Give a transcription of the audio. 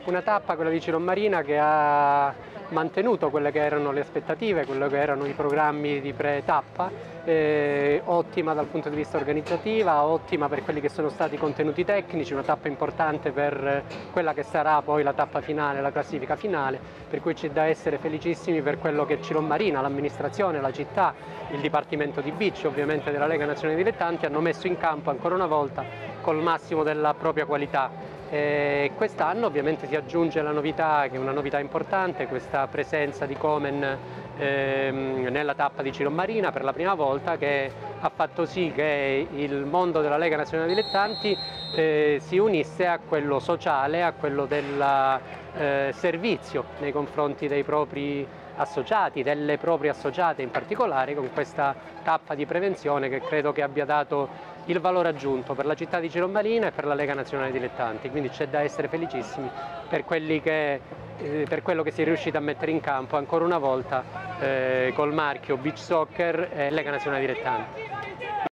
Una tappa, quella di Cirommarina, che ha mantenuto quelle che erano le aspettative, quello che erano i programmi di pre-tappa, ottima dal punto di vista organizzativa, ottima per quelli che sono stati i contenuti tecnici, una tappa importante per quella che sarà poi la tappa finale, la classifica finale, per cui c'è da essere felicissimi per quello che Cirommarina, l'amministrazione, la città, il Dipartimento di Bici ovviamente della Lega Nazionale Dilettanti hanno messo in campo ancora una volta col massimo della propria qualità. Quest'anno ovviamente si aggiunge la novità, che è una novità importante, questa presenza di Komen nella tappa di Cirommarina per la prima volta, che ha fatto sì che il mondo della Lega Nazionale Dilettanti si unisse a quello sociale, a quello del servizio nei confronti dei propri associati, delle proprie associate in particolare, con questa tappa di prevenzione che credo che abbia dato il valore aggiunto per la città di Cirommarina e per la Lega Nazionale Dilettanti, quindi c'è da essere felicissimi per quello che si è riuscito a mettere in campo ancora una volta col marchio Beach Soccer e Lega Nazionale Dilettanti.